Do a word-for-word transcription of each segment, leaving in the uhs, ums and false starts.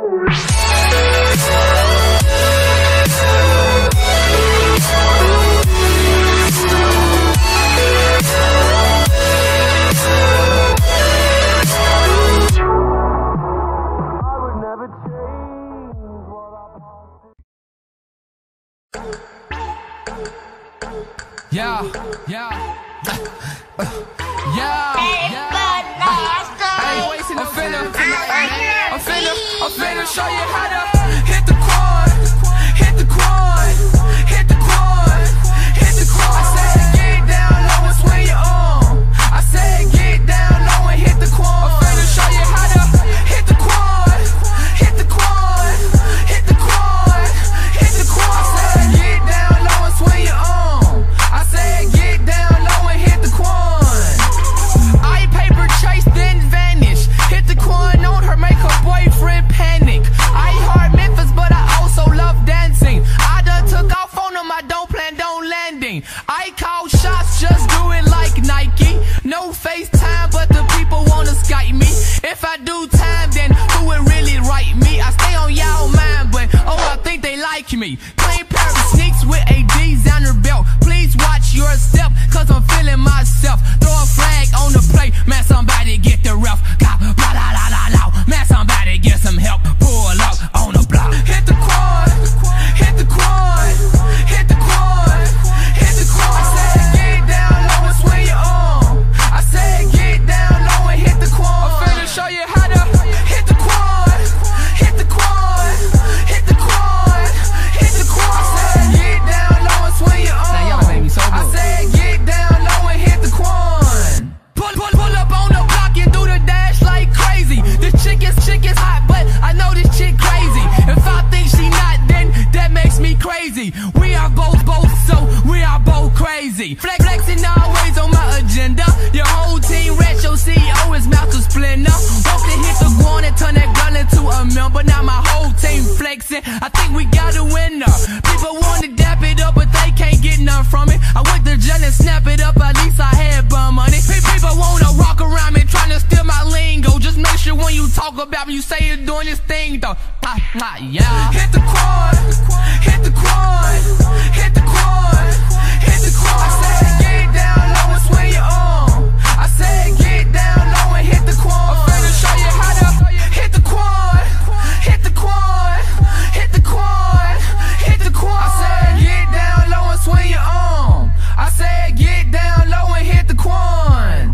Yeah, yeah, uh, yeah, yeah. I ain't wasting the finna, I'm finna, I'm finna show you how to hit the quad, hit the quad, hit the quad, hit the quad. I said get down low and swing your arm. I said get down low and hit the quad. I'm finna show you how to hit the quad, hit the quad, hit the quad, hit the quad. I said get down low and swing your arm. I said get down low and hit the quan. I paper chase then vanish. Hit the quan on her, make her boyfriend panic. I heart Memphis, but I also love dancing. I done took off on them, I don't plan on landing. I call shots, just do it like Nike. No FaceTime, but the people wanna Skype me. If I do time, then who would really write me? I stay on y'all mind, but oh, I think they like me. Plain pair of sneaks with a designer belt. Please watch your step, cause I'm feeling myself. Throw a flag on the plate, man, somebody get the ref. Blah, blah, la, la, la, la. Man, somebody get some help. Pull up on the block. Hit the quad, hit the quad, hit the quad, hit the quad. I said get down low and swing your arm. I said get down low and hit the quad. I'm finna show you how to hit the quad, hit the quad, hit the quad, hit the quad. I said get down low and swing your arm. Now y'all made me so good. I said get down low and hit the quad. Pull, pull, pull up on the block and do the dash like crazy. This chick is, chick is hot, but I know this chick crazy. If I think she not, then that makes me crazy. We are both, both, so we are both crazy. Flex, flexing always on my agenda. Your whole team rich, your C E O is Master Splendor. Hope to hit the ground and turn that girl into a member. Now my whole team flexing. I think we got a winner. People want to dap it up, but they can't get none from it. I went to jail and snap it up, at least I had bum money. People wanna rock around me, trying to steal my lingo. Just make sure when you talk about me, you say you're doing this thing though. Ha, ha, yeah. Hit the quad, hit the quad, hit the quad, hit the quad. I said get down low and swing your arm. I said get down low and hit the quad. I'm finna show you how to hit the quad, hit the quad, hit the quad, hit the quad. I said get down low and swing your arm. I said get down low and hit the quad.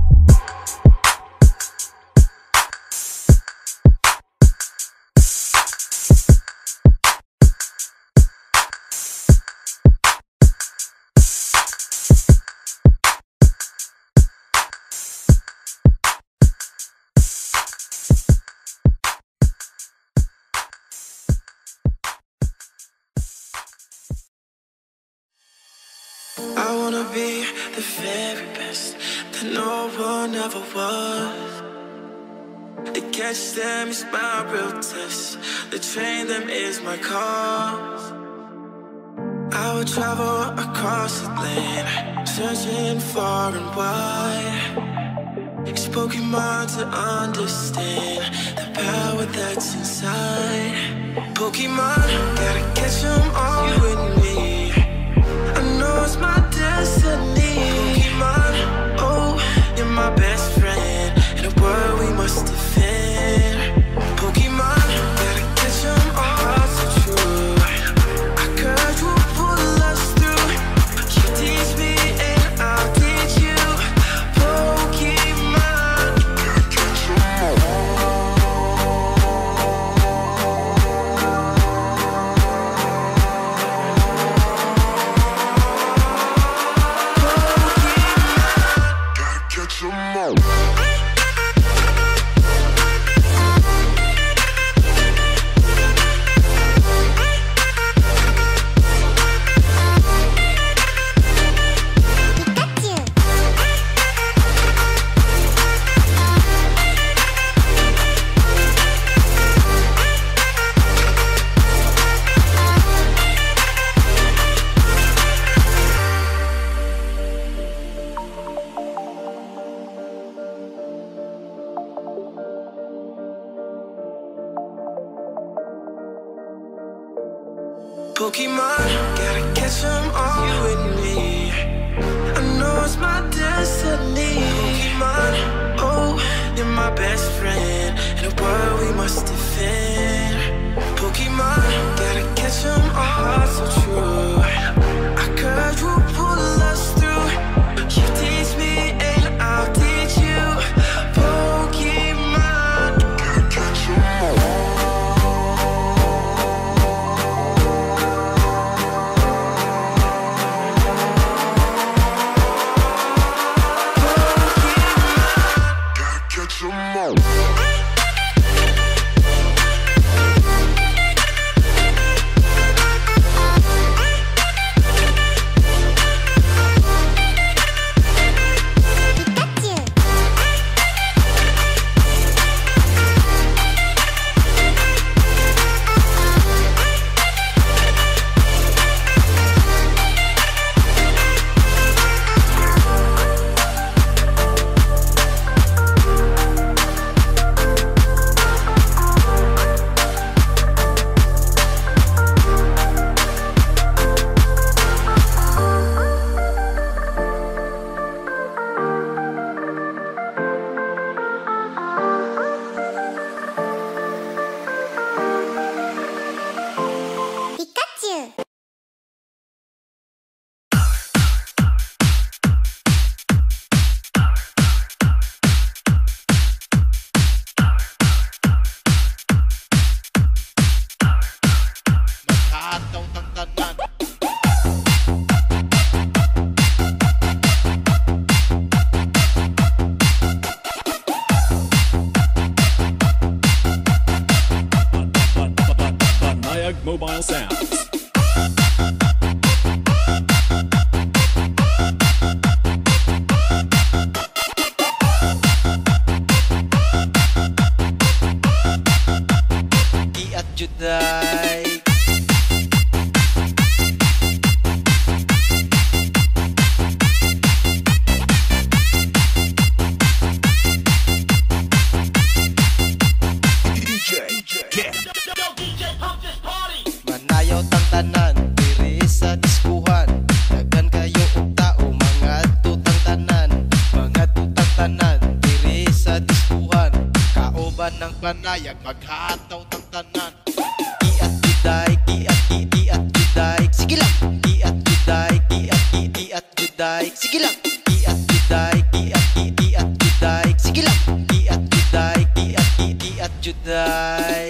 I wanna be the very best that no one ever was. To catch them is my real test. To train them is my cause. I would travel across the land, searching far and wide. Use Pokemon to understand the power that's inside. Pokemon, gotta catch them all with me. I know it's my destiny. Pokemon, oh, you're my best friend in a world we must defend. Pokemon, gotta catch them all so true. Our courage will pull us through. You teach me and I'll teach you. Pokemon, catch them all. Pokemon, gotta catch them all, you and me. I know it's my destiny. Pokemon, oh, you're my best friend in a world we must defend. Pokemon, gotta catch them all, so true. Our courage will pull us through. You teach me and I'll teach you. Pokemon, gotta catch them all. Mobile Sounds. Di at Juday. Manayaw tang tanan diri sa diskuhan. Daghan kayo og tao mga tutang tanan. Mga tutang tanan diri sa diskuhan. Kaoban ng panayag maghataw tang tanan. Iat juday, iat iat juday. Sige lang. Iat juday, iat iat juday. Sige lang. Iat juday, iat iat juday. Sige lang. Iat juday, iat iat juday.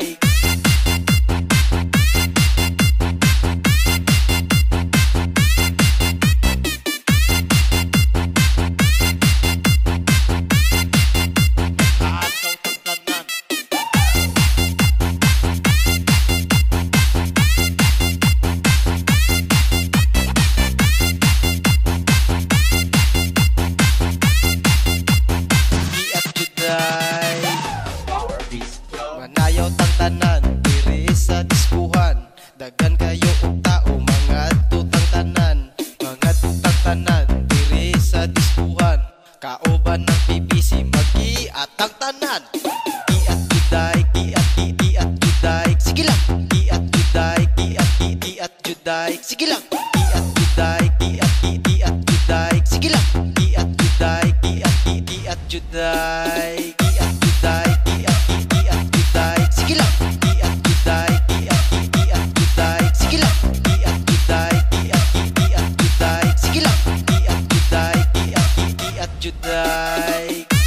Manayaw tang tanan diri sa diskuhan. Daghan kayo og tao mga tutang tanan. Mga tutang tanan diri sa diskuhan. Kaoban ng P B C mag-iatang tanan. Iat juday, iat iat juday. Sige lang. Iat juday, iat iat juday. Sige lang. Iat juday, iat iat juday. Sige lang. Iat juday, iat iat juday. Iat juday, iat iat juday. Sige lang. Iat juday, iat iat juday. Sige lang. Iat juday, iat iat juday. Sige lang. Iat juday, iat iat juday.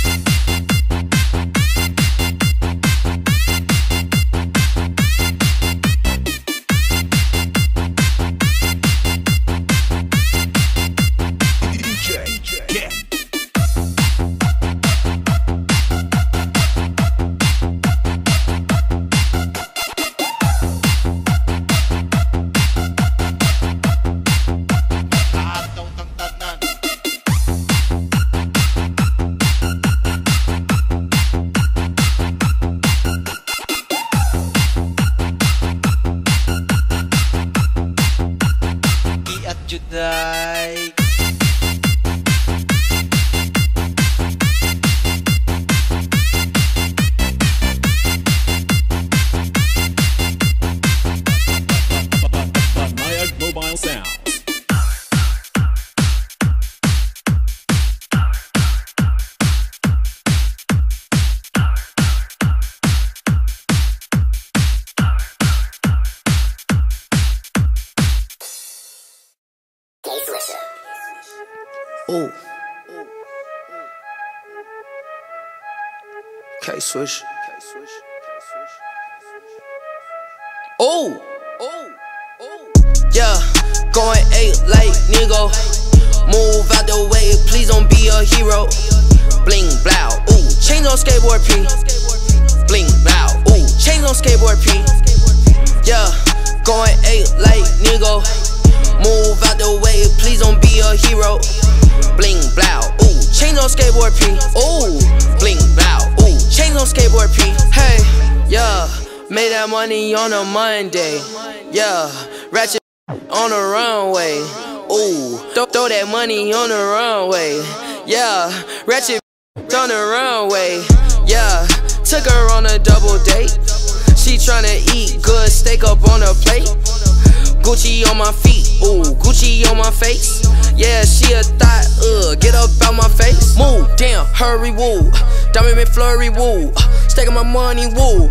Juday. K-Swish. Oh, oh, oh. Yeah, going eight like nigga. Move out the way, please don't be a hero. Bling, blow, ooh, chains on skateboard P. Bling, blow, ooh, chains on skateboard P. Yeah, going eight like nigga. Move out the way, please don't be a hero. Bling, blow, ooh, chains on skateboard P. Ooh, bling, blow, ooh, chains on skateboard P. Hey, yeah, made that money on a Monday. Yeah, ratchet on the runway. Ooh, throw, throw that money on the runway. Yeah, ratchet on the runway. Yeah, took her on a double date. She tryna eat good steak up on a plate. Gucci on my feet, ooh, Gucci on my face. Yeah, she a thought, uh, get up out my face. Move, damn, hurry, woo. Diamond McFlurry, woo. Staking my money, woo.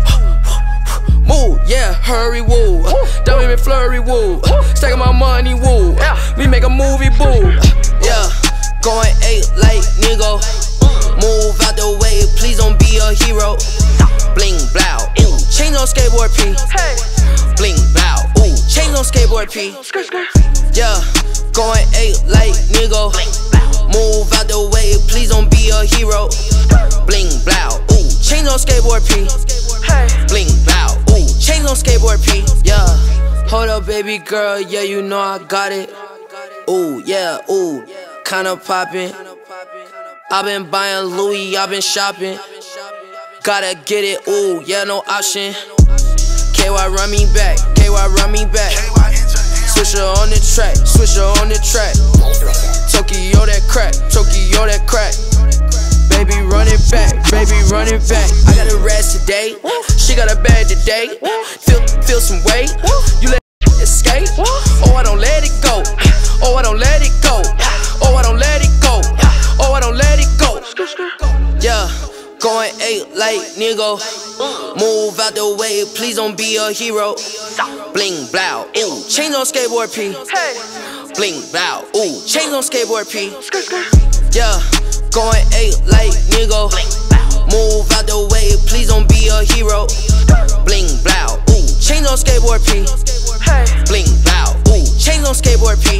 Move, yeah, hurry, woo. Diamond McFlurry, woo. Staking my money, woo. We make a movie, boo. Yeah, going eight like nigga. Move out the way, please don't be a hero. Bling, blow, ooh, chains on skateboard P. Bling, blow, ooh, chains on skateboard P. Yeah, going eight like nigga. Move out the way, please don't be a hero. Bling, blow, ooh, chains on skateboard P. Bling, blow, ooh, chains on skateboard P. Yeah, hold up baby girl, yeah you know I got it. Ooh, yeah, ooh, kinda poppin'. I been buying Louis, I been shopping. Gotta get it, ooh, yeah, no option. K Y run me back, K Y run me back. Swisher on the track, Swisher on the track. Tokyo that crack, Tokyo that crack. Baby run it back, baby run it back. I got a rest today, she got a bag today. Feel, feel some weight, you let it escape. Oh, I don't let it go, oh, I don't let it go. Oh, I don't let it go, oh, I don't let it go. Yeah, going eight like nigga. Move out the way, please don't be a hero. Bling, blow, ooh, chains on skateboard P. Bling, blow, ooh, chains on skateboard P. Yeah, going eight like nigga. Move out the way, please don't be a hero. Bling, blow, ooh, chains on skateboard P. Bling, blow, ooh, chains on skateboard P.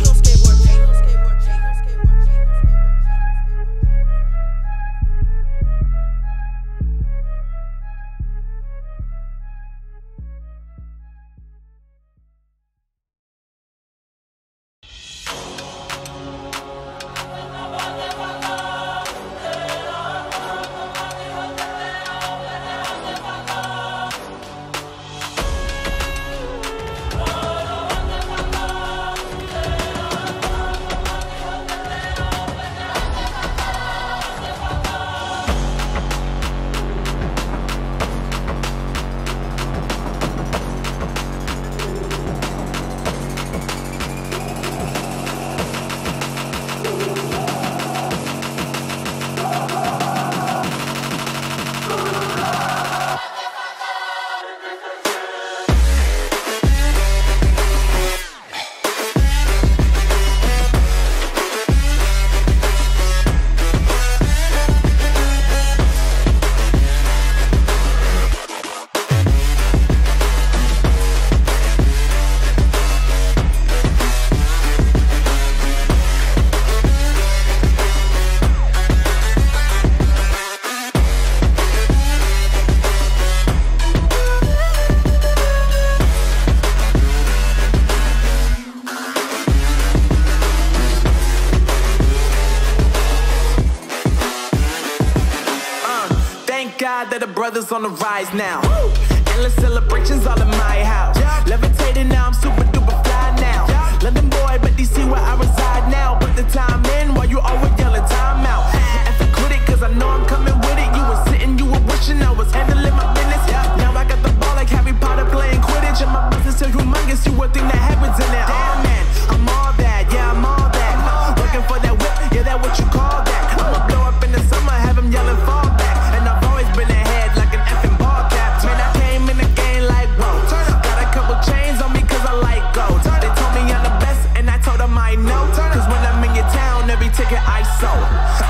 That the brothers on the rise now. Woo! Endless celebrations all in my house. Yeah. Levitating now, I'm super duper fly now. Yeah. London boy, but D C where I reside now. Put the time in while you always yelling time out. And for quit it, cause I know I'm coming with it. You were sitting, you were wishing I was handling my business. Yeah. Now I got the ball like Harry Potter playing Quidditch. And my business so humongous, you would think that happens in there. Damn man, I'm all that, yeah, I'm all that. Looking for that whip, yeah, that what you call that. I'ma blow up in the summer, have them yelling fall back. Been ahead like an effing ball cap. Man, I came in the game like whoa. Got a couple chains on me cause I like gold. They told me I'm the best and I told them I know. Cause when I'm in your town, every ticket I sold.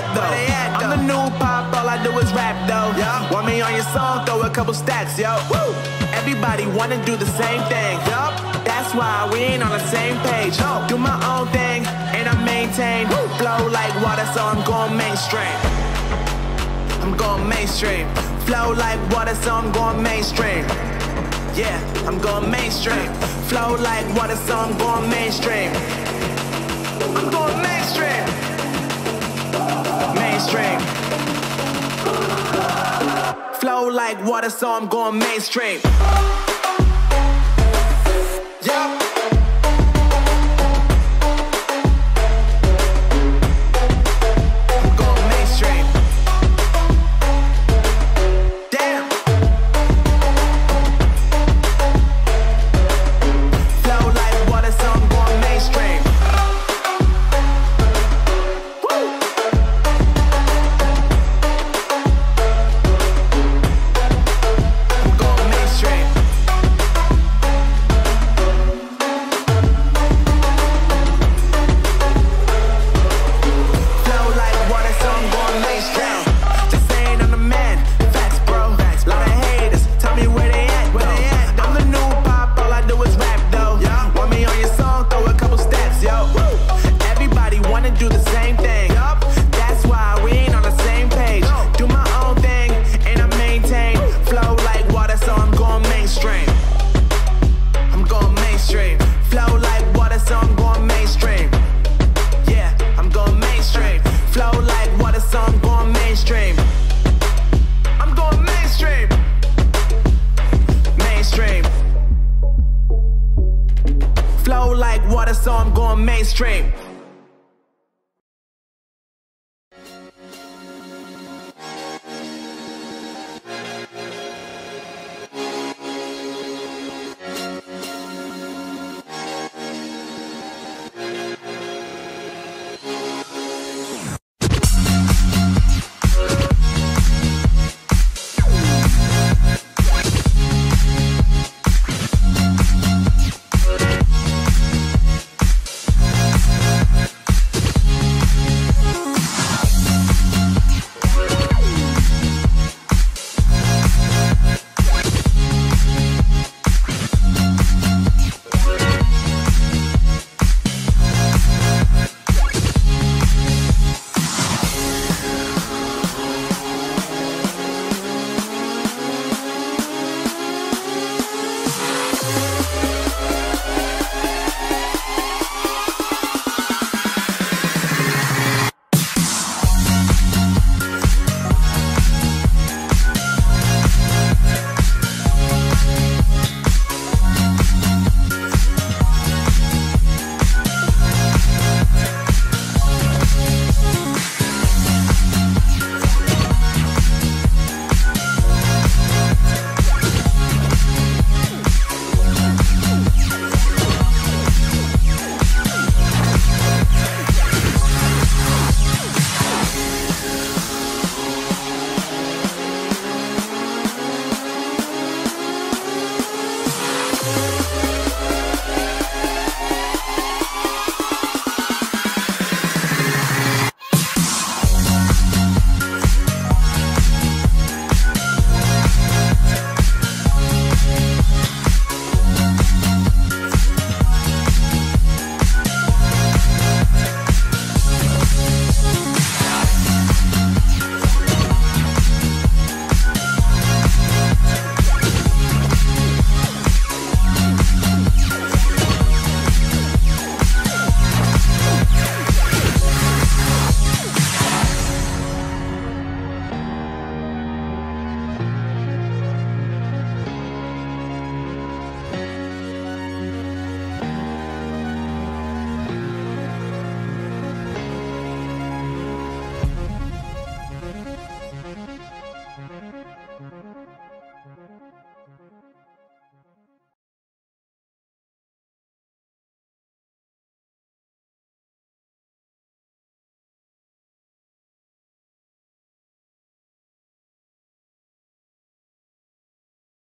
at though? I'm the new pop, all I do is rap though. Yeah. Want me on your song, throw a couple stacks, yo. Woo. Everybody wanna do the same thing, yup. That's why we ain't on the same page. No. Do my own thing, and I maintain. Woo. Flow like water, so I'm going mainstream. I'm going mainstream. Flow like water, so I'm going mainstream. Yeah, I'm going mainstream. Flow like water, so I'm going mainstream. I'm going mainstream. Mainstream. Flow like water, so I'm going mainstream.